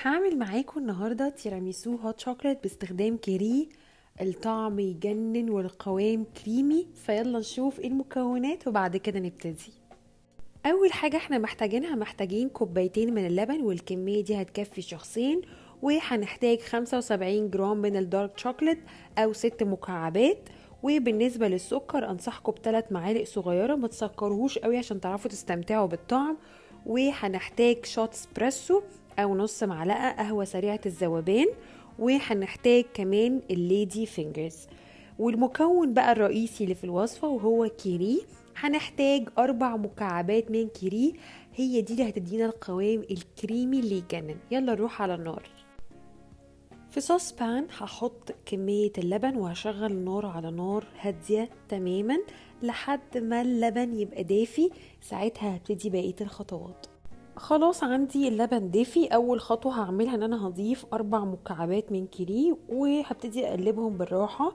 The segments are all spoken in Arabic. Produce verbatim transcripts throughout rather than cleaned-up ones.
هعمل معاكم النهاردة تيراميسو هوت شوكليت باستخدام كيري. الطعم يجنن والقوام كريمي، فيلا نشوف ايه المكونات وبعد كده نبتدي. اول حاجة احنا محتاجينها محتاجين كوبايتين من اللبن، والكمية دي هتكفي شخصين. وهنحتاج خمسة وسبعين جرام من الدارك شوكليت او ست مكعبات. وبالنسبة للسكر انصحكم بثلاث معالق صغيرة، ما تسكرهوش قوي عشان تعرفوا تستمتعوا بالطعم. وهنحتاج شوت اسبريسو او نص معلقة قهوة سريعة الذوبان. وهنحتاج كمان الليدي فينجرز. والمكون بقى الرئيسي اللي في الوصفة وهو كيري، هنحتاج اربع مكعبات من كيري، هي دي اللي هتدينا القوام الكريمي اللي يجنن. يلا نروح على النار. في صوص بان هحط كمية اللبن وهشغل النار على نار هادية تماما لحد ما اللبن يبقى دافي، ساعتها هبتدي بقية الخطوات. خلاص عندي اللبن دافي. اول خطوة هعملها ان انا هضيف اربع مكعبات من كيري وهبتدي اقلبهم بالراحة،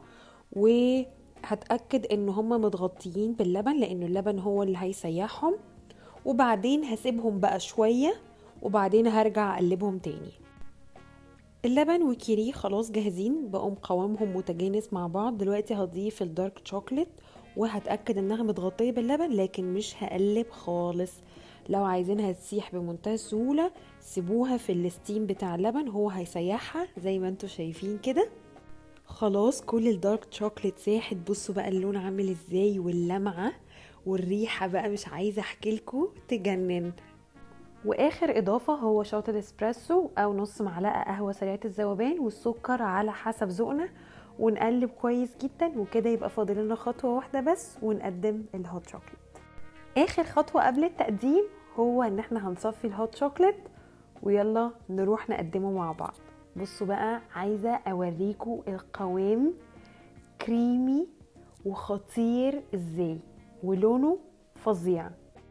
وهتأكد ان هما متغطيين باللبن لان اللبن هو اللي هيسيحهم. وبعدين هسيبهم بقى شوية وبعدين هرجع اقلبهم تاني. اللبن وكيري خلاص جاهزين، بقوا قوامهم متجانس مع بعض. دلوقتي هضيف الدارك شوكليت وهتأكد انها متغطية باللبن لكن مش هقلب خالص. لو عايزينها تسيح بمنتهى السهولة سيبوها في الستيم بتاع اللبن، هو هيسيحها زي ما انتوا شايفين كده. خلاص كل الدارك شوكليت ساحت، بصوا بقى اللون عامل ازاي واللمعة والريحة بقى مش عايزة احكيلكوا تجنن. واخر اضافة هو شوت الاسبريسو او نص معلقة قهوة سريعة الذوبان، والسكر على حسب ذوقنا، ونقلب كويس جدا. وكده يبقى فاضل لنا خطوة واحدة بس ونقدم الهوت شوكليت. اخر خطوة قبل التقديم هو ان احنا هنصفي الهوت شوكليت ويلا نروح نقدمه مع بعض. بصوا بقى، عايزة اوريكم القوام كريمي وخطير ازاي ولونه فظيع.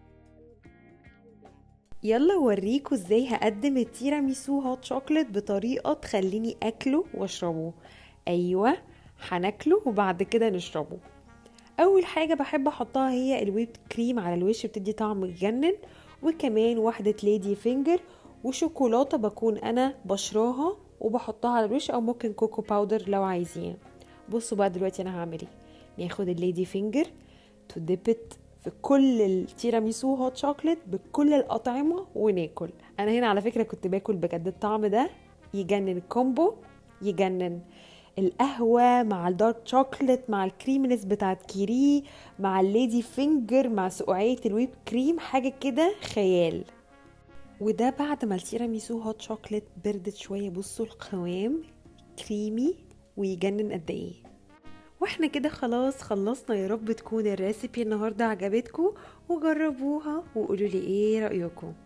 يلا اوريكم ازاي هقدم التيراميسو هوت شوكليت بطريقة تخليني اكله واشربه. ايوه هناكله وبعد كده نشربه. اول حاجة بحب احطها هي الويب كريم على الوش، بتدي طعم يجنن. وكمان واحدة ليدي فينجر وشوكولاتة بكون انا بشراها وبحطها على الوش، او ممكن كوكو باودر لو عايزين. بصوا بقى دلوقتي انا هعمل ايه. ناخد الليدي فينجر تدبت في كل التيراميسو هوت شوكليت بكل الاطعمه وناكل. انا هنا على فكره كنت باكل بجد، الطعم ده يجنن، كومبو يجنن. القهوه مع الدارك شوكليت مع الكريمنس بتاعت كيري مع الليدي فينجر مع سقعيه الويب كريم، حاجه كده خيال. وده بعد ما التيراميسو هوت شوكليت بردت شويه. بصوا القوام كريمي ويجنن قد ايه. واحنا كده خلاص خلصنا. يا رب تكون الريسيبي النهارده عجبتكم وجربوها وقولوا لي ايه رايكم.